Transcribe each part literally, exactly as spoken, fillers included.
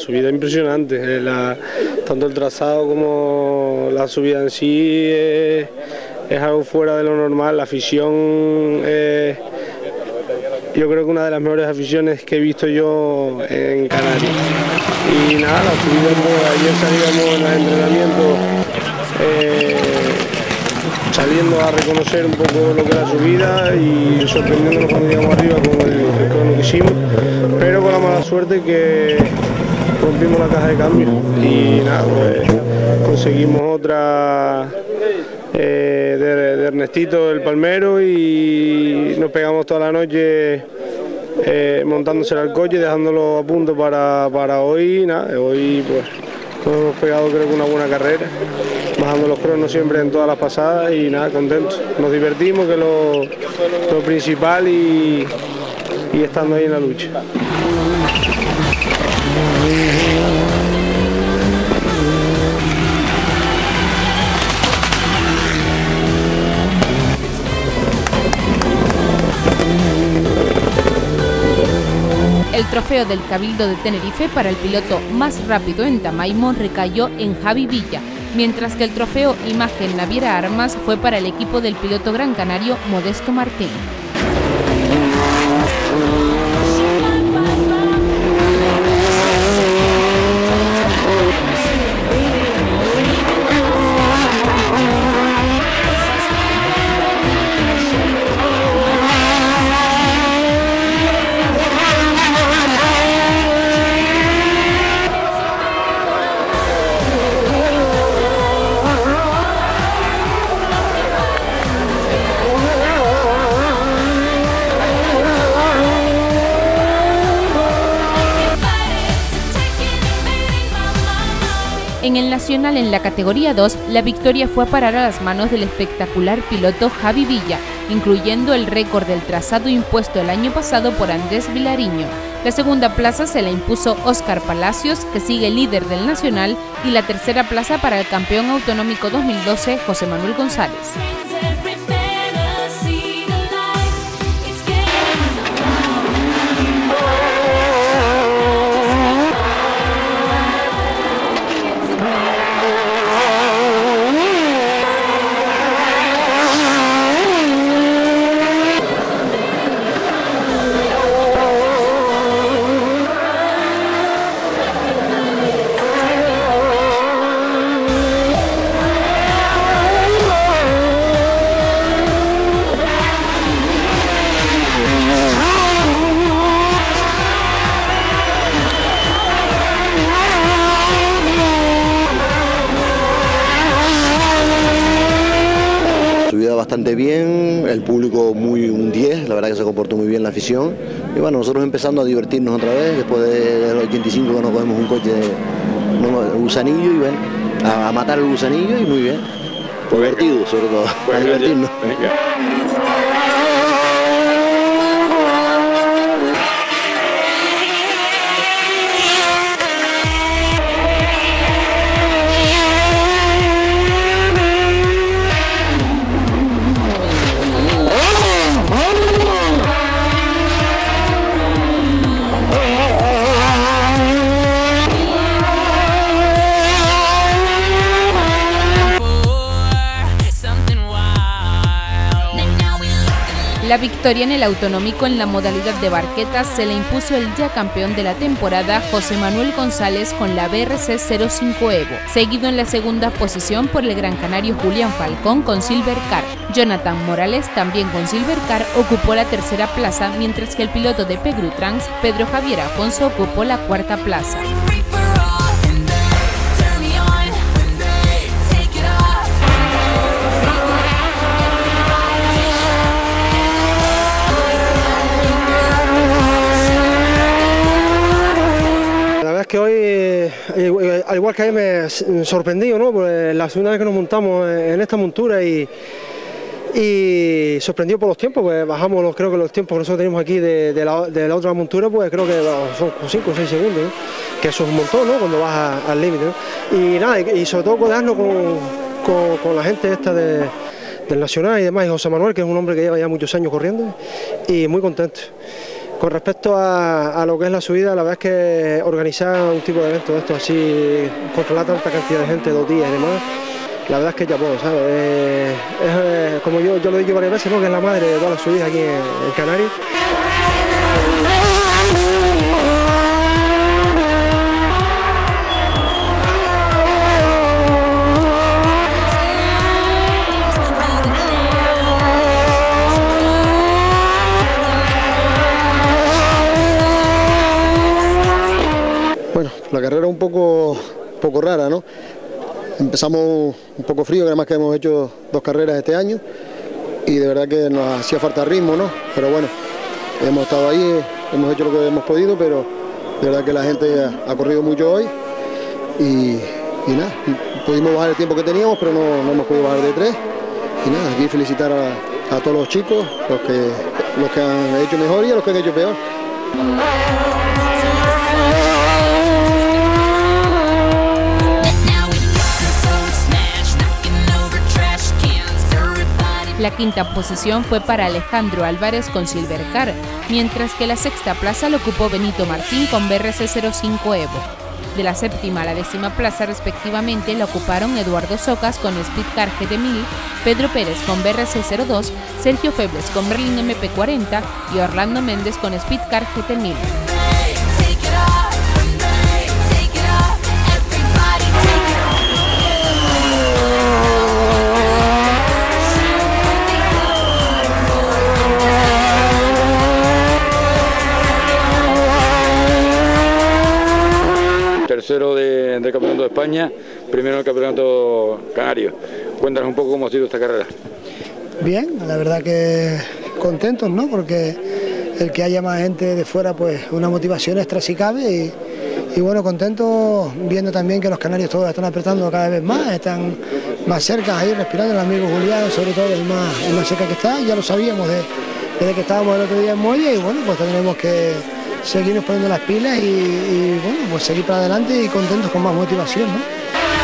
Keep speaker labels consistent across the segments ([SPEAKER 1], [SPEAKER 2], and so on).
[SPEAKER 1] subida impresionante, eh, la, tanto el trazado como la subida en sí eh, es algo fuera de lo normal. La afición, eh, yo creo que una de las mejores aficiones que he visto yo en Canarias. Y nada, la subida, pues, ayer salíamos en el entrenamiento eh, saliendo a reconocer un poco lo que es la subida y sorprendiéndonos cuando llegamos arriba con el, el crono que hicimos, pero con la mala suerte que rompimos la caja de cambio y nada, pues conseguimos otra eh, de, de Ernestito el Palmero y nos pegamos toda la noche eh, montándose al coche y dejándolo a punto para, para hoy. Nada, hoy pues nos hemos pegado creo que una buena carrera, bajando los cronos siempre en todas las pasadas y nada, contentos. Nos divertimos, que es lo, lo principal, y, y estando ahí en la lucha.
[SPEAKER 2] El trofeo del Cabildo de Tenerife para el piloto más rápido en Tamaimo recayó en Javi Villa, mientras que el trofeo Imagen Naviera Armas fue para el equipo del piloto gran canario Modesto Martín. En el Nacional, en la categoría dos, la victoria fue a parar a las manos del espectacular piloto Javi Villa, incluyendo el récord del trazado impuesto el año pasado por Andrés Vilariño. La segunda plaza se la impuso Óscar Palacios, que sigue líder del Nacional, y la tercera plaza para el campeón autonómico dos mil doce, José Manuel González.
[SPEAKER 3] Bastante bien, el público muy un diez, la verdad que se comportó muy bien la afición y bueno, nosotros empezando a divertirnos otra vez después del ochenta y cinco que nos cogemos un coche de gusanillo y bueno, a, a matar el gusanillo y muy bien, pues divertido sobre todo, pues a divertirnos. Venga.
[SPEAKER 2] La victoria en el autonómico en la modalidad de barquetas se le impuso el ya campeón de la temporada José Manuel González con la B R C cero cinco Evo, seguido en la segunda posición por el gran canario Julián Falcón con Silver Car. Jonathan Morales, también con Silver Car, ocupó la tercera plaza, mientras que el piloto de Pegrutrans, Pedro Javier Afonso, ocupó la cuarta plaza.
[SPEAKER 4] Que hoy, eh, al igual que ayer, me sorprendido, ¿no? Pues la segunda vez que nos montamos en esta montura y, y sorprendido por los tiempos, pues bajamos los, creo que los tiempos que nosotros tenemos aquí de, de, la, de la otra montura, pues creo que son cinco o seis segundos, ¿no? Que eso es un montón, ¿no? Cuando vas al límite, ¿no? Y nada, y, y sobre todo codearnos con, con, con la gente esta de, del Nacional y demás, y José Manuel, que es un hombre que lleva ya muchos años corriendo, y muy contento. Con respecto a, a lo que es la subida, la verdad es que organizar un tipo de evento de esto así, controlar tanta cantidad de gente, dos días y demás, la verdad es que ya puedo, ¿sabes? Eh, es, eh, como yo, yo lo he dicho varias veces, ¿no? Que es la madre de todas las subidas aquí en, en Canarias.
[SPEAKER 5] Bueno, la carrera es un poco, un poco rara, ¿no? Empezamos un poco frío, que además que hemos hecho dos carreras este año y de verdad que nos hacía falta ritmo, ¿no? Pero bueno, hemos estado ahí, hemos hecho lo que hemos podido, pero de verdad que la gente ha, ha corrido mucho hoy y, y nada, pudimos bajar el tiempo que teníamos, pero no, no hemos podido bajar de tres. Y nada, aquí felicitar a, a todos los chicos, los que, los que han hecho mejor y a los que han hecho peor.
[SPEAKER 2] La quinta posición fue para Alejandro Álvarez con Silvercar, mientras que la sexta plaza lo ocupó Benito Martín con B R C cero cinco Evo. De la séptima a la décima plaza respectivamente la ocuparon Eduardo Socas con Speedcar G T mil, Pedro Pérez con B R C cero dos, Sergio Febles con Berlin M P cuarenta y Orlando Méndez con Speedcar G T mil.
[SPEAKER 6] Tercero de, del Campeonato de España, primero en el Campeonato Canario. Cuéntanos un poco cómo ha sido esta carrera.
[SPEAKER 7] Bien, la verdad que contentos, ¿no? Porque el que haya más gente de fuera, pues una motivación extra si cabe y, y bueno, contentos viendo también que los canarios todos están apretando cada vez más, están más cerca ahí respirando, el amigo Julián sobre todo el más, el más cerca que está, ya lo sabíamos de, desde que estábamos el otro día en Muelle y bueno, pues tendremos que seguirnos poniendo las pilas y, y bueno, pues seguir para adelante y contentos con más motivación, ¿no?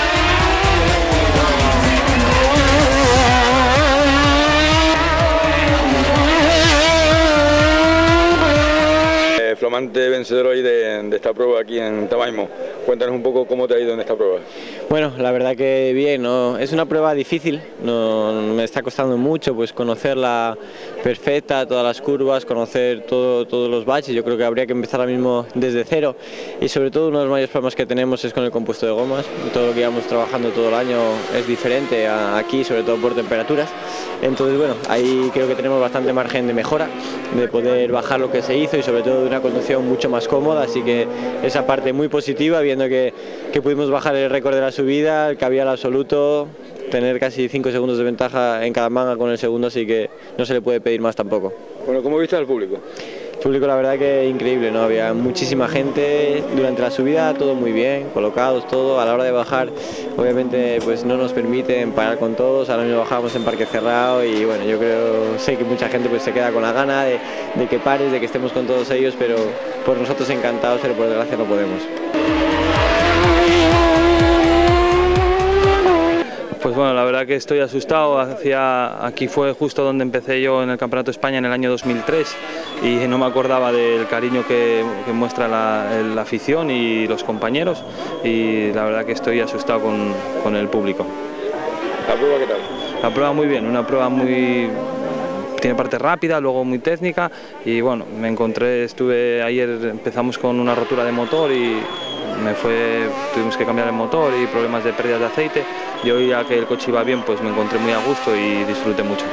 [SPEAKER 6] Flamante vencedor hoy de, de esta prueba aquí en Tamaimo. Cuéntanos un poco cómo te ha ido en esta prueba.
[SPEAKER 8] Bueno, la verdad que bien, ¿no? Es una prueba difícil, no, me está costando mucho pues conocerla perfecta, todas las curvas, conocer todo, todos los baches. Yo creo que habría que empezar ahora mismo desde cero y sobre todo uno de los mayores problemas que tenemos es con el compuesto de gomas. Todo lo que llevamos trabajando todo el año es diferente a aquí, sobre todo por temperaturas. Entonces bueno, ahí creo que tenemos bastante margen de mejora, de poder bajar lo que se hizo y sobre todo de una conducción mucho más cómoda, así que esa parte muy positiva, viendo que, que pudimos bajar el récord de la subida, el que había el absoluto, tener casi cinco segundos de ventaja en cada manga con el segundo, así que no se le puede pedir más tampoco.
[SPEAKER 6] Bueno, ¿cómo viste al público?
[SPEAKER 8] El público la verdad que increíble, ¿no? Había muchísima gente durante la subida, todo muy bien, colocados, todo. A la hora de bajar, obviamente pues no nos permiten parar con todos, ahora mismo bajamos en parque cerrado y bueno, yo creo, sé que mucha gente pues se queda con la gana de, de que pares, de que estemos con todos ellos, pero por nosotros encantados, pero por desgracia no podemos.
[SPEAKER 9] Pues bueno, la verdad que estoy asustado. Hacia, aquí fue justo donde empecé yo en el Campeonato de España en el año dos mil tres y no me acordaba del cariño que, que muestra la, la afición y los compañeros y la verdad que estoy asustado con, con el público.
[SPEAKER 6] ¿La prueba qué tal?
[SPEAKER 9] La prueba muy bien, una prueba muy... tiene parte rápida, luego muy técnica y bueno, me encontré, estuve ayer, empezamos con una rotura de motor y me fue, tuvimos que cambiar el motor y problemas de pérdidas de aceite y hoy ya que el coche iba bien pues me encontré muy a gusto y disfruté mucho.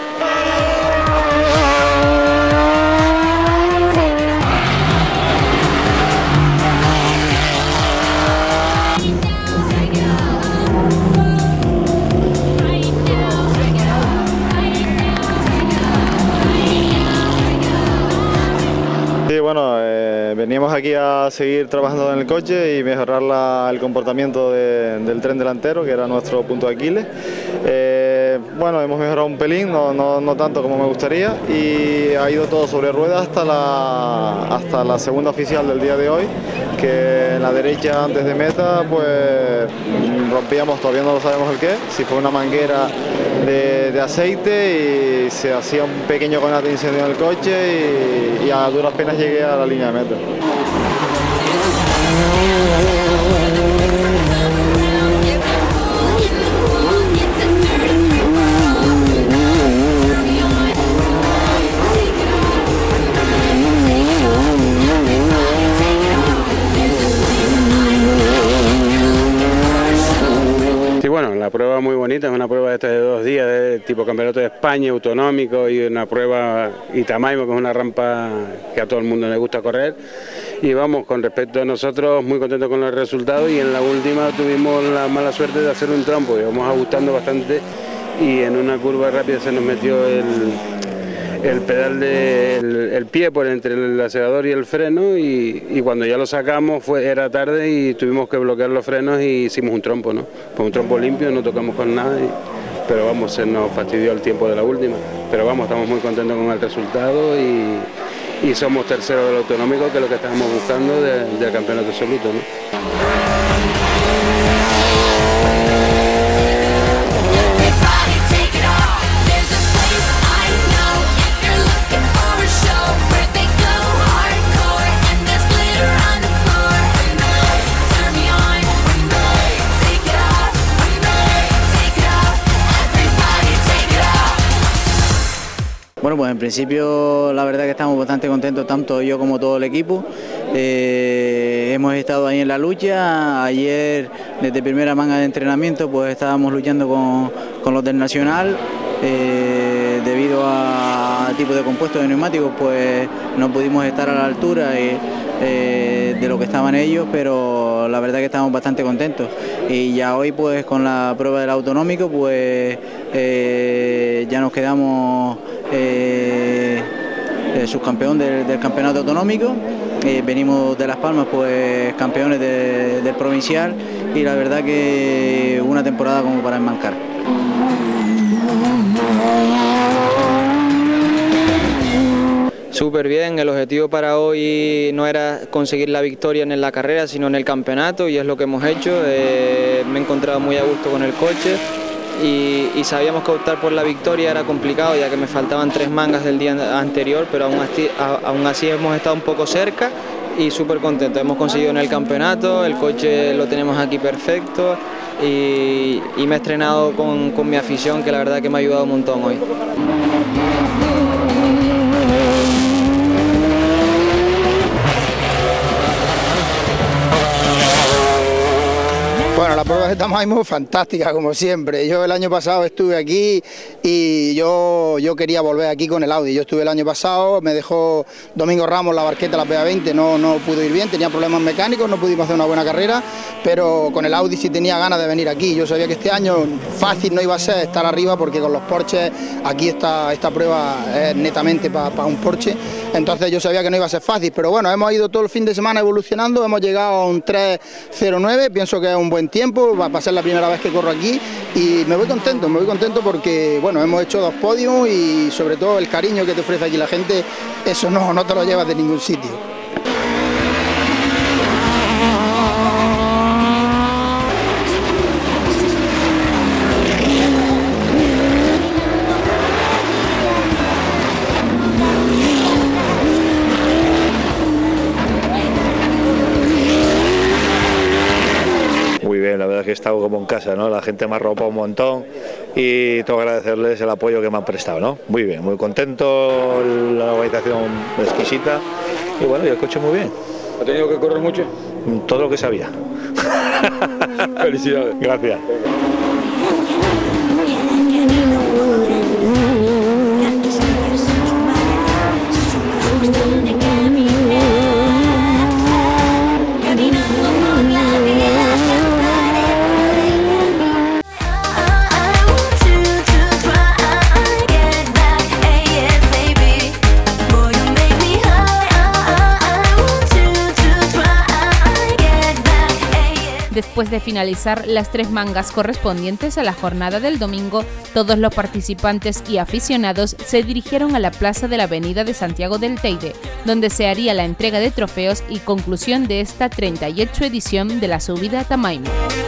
[SPEAKER 10] Sí, bueno, eh, veníamos aquí a seguir trabajando en el coche y mejorar la, el comportamiento de, del tren delantero, que era nuestro punto de Aquiles. Eh, bueno, hemos mejorado un pelín, no, no, no tanto como me gustaría, y ha ido todo sobre ruedas hasta la, hasta la segunda oficial del día de hoy, que en la derecha antes de meta pues rompíamos, todavía no lo sabemos el qué, si fue una manguera de, de aceite y se hacía un pequeño conato de incendio en el coche y, y a duras penas llegué a la línea de meta.
[SPEAKER 11] Bueno, la prueba muy bonita, es una prueba de, de dos días, de tipo campeonato de España, autonómico, y una prueba Itamaimo, que es una rampa que a todo el mundo le gusta correr. Y vamos, con respecto a nosotros, muy contentos con los resultados, y en la última tuvimos la mala suerte de hacer un trompo, y vamos ajustando bastante, y en una curva rápida se nos metió el, el pedal del el pie por entre el acelerador y el freno, y, y cuando ya lo sacamos fue, era tarde y tuvimos que bloquear los frenos y hicimos un trompo, ¿no? Pues un trompo limpio, no tocamos con nada, y, pero vamos, se nos fastidió el tiempo de la última. Pero vamos, estamos muy contentos con el resultado y, y somos terceros del autonómico, que es lo que estábamos buscando de, del campeonato absoluto, ¿no?
[SPEAKER 12] Bueno, pues en principio la verdad que estamos bastante contentos, tanto yo como todo el equipo. Eh, hemos estado ahí en la lucha. Ayer, desde primera manga de entrenamiento, pues estábamos luchando con, con los del Nacional. Eh, debido a tipo de compuestos de neumáticos, pues no pudimos estar a la altura y, eh, de lo que estaban ellos, pero la verdad que estamos bastante contentos. Y ya hoy, pues con la prueba del autonómico, pues eh, ya nos quedamos eh, eh, subcampeón del, del campeonato autonómico. Eh, venimos de Las Palmas, pues campeones de, del provincial, y la verdad que una temporada como para enmarcar.
[SPEAKER 13] Súper bien, el objetivo para hoy no era conseguir la victoria en la carrera, sino en el campeonato, y es lo que hemos hecho. Eh, me he encontrado muy a gusto con el coche y, y sabíamos que optar por la victoria era complicado, ya que me faltaban tres mangas del día anterior, pero aún así, a, aún así hemos estado un poco cerca y súper contentos. Hemos conseguido en el campeonato, el coche lo tenemos aquí perfecto, y, y me he estrenado con, con mi afición, que la verdad que me ha ayudado un montón hoy.
[SPEAKER 14] Bueno, la prueba de Itamaimo fantástica, como siempre. Yo el año pasado estuve aquí y yo, yo quería volver aquí con el Audi. Yo estuve el año pasado, me dejó Domingo Ramos la barqueta, la P A veinte, no, no pudo ir bien, tenía problemas mecánicos, no pudimos hacer una buena carrera, pero con el Audi sí tenía ganas de venir aquí. Yo sabía que este año fácil no iba a ser estar arriba, porque con los Porsches aquí esta, esta prueba es netamente para pa un Porsche, entonces yo sabía que no iba a ser fácil, pero bueno, hemos ido todo el fin de semana evolucionando, hemos llegado a un tres cero nueve, pienso que es un buen tiempo, va a ser la primera vez que corro aquí y me voy contento, me voy contento porque bueno, hemos hecho dos podios y sobre todo el cariño que te ofrece aquí la gente, eso no, no te lo llevas de ningún sitio.
[SPEAKER 15] Muy bien, la verdad es que he estado como en casa, ¿no? La gente me ha arropado un montón y tengo que agradecerles el apoyo que me han prestado, ¿no? Muy bien, muy contento, la organización exquisita y bueno, y el coche muy bien.
[SPEAKER 6] ¿Ha tenido que correr mucho?
[SPEAKER 15] Todo lo que sabía.
[SPEAKER 6] Felicidades.
[SPEAKER 15] Gracias.
[SPEAKER 2] Después Después de finalizar las tres mangas correspondientes a la jornada del domingo, todos los participantes y aficionados se dirigieron a la plaza de la Avenida de Santiago del Teide, donde se haría la entrega de trofeos y conclusión de esta treinta y ocho edición de la subida a Tamaimo.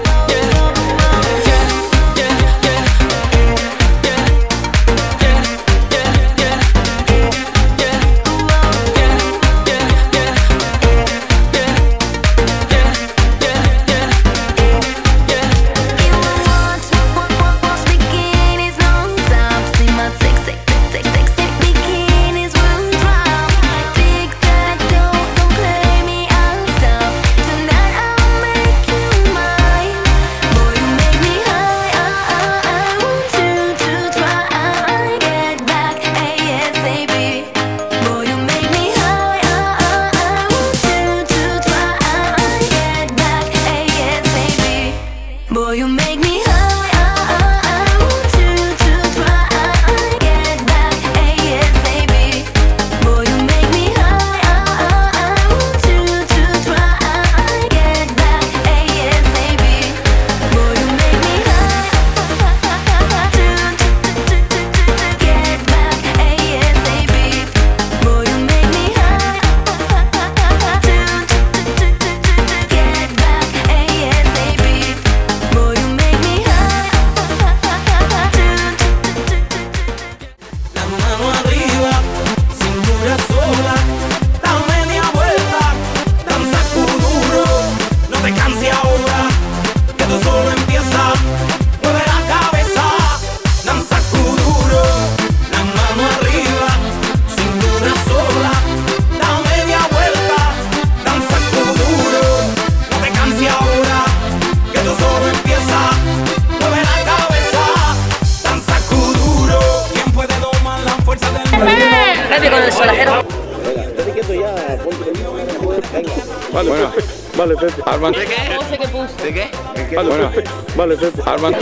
[SPEAKER 6] Vale, bueno.
[SPEAKER 1] Vale, Pepe.
[SPEAKER 6] Armand.
[SPEAKER 16] ¿De qué? No sé qué puse. ¿De qué?
[SPEAKER 1] Vale, bueno. Vale, Pepe.
[SPEAKER 6] Armand.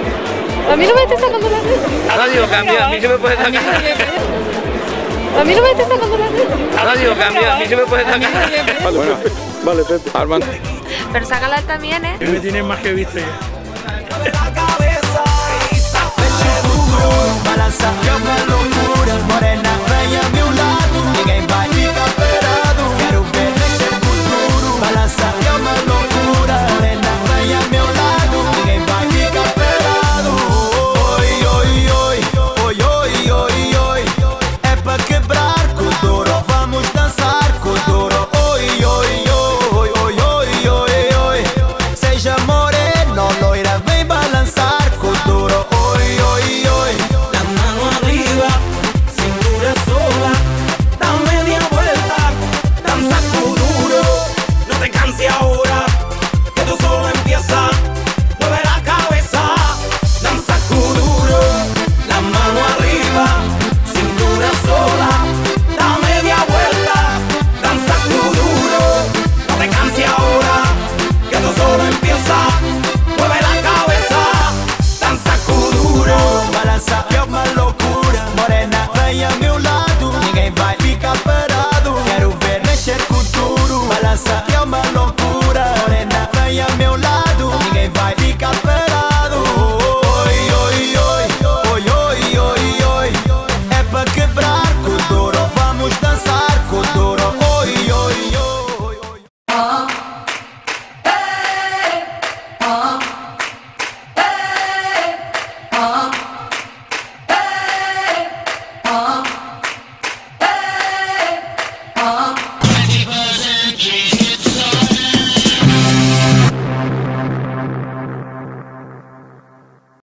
[SPEAKER 16] A mí no me estás sacando la red.
[SPEAKER 17] Ahora digo cambio, a mí se me puede sacar.
[SPEAKER 16] A mí no me estás sacando la red.
[SPEAKER 17] Ahora digo cambio, a mí se me puede sacar.
[SPEAKER 1] Vale, bueno. Vale, Pepe.
[SPEAKER 6] Armand.
[SPEAKER 16] Pero sácala también, ¿eh?
[SPEAKER 18] Me tienes más que visto ya.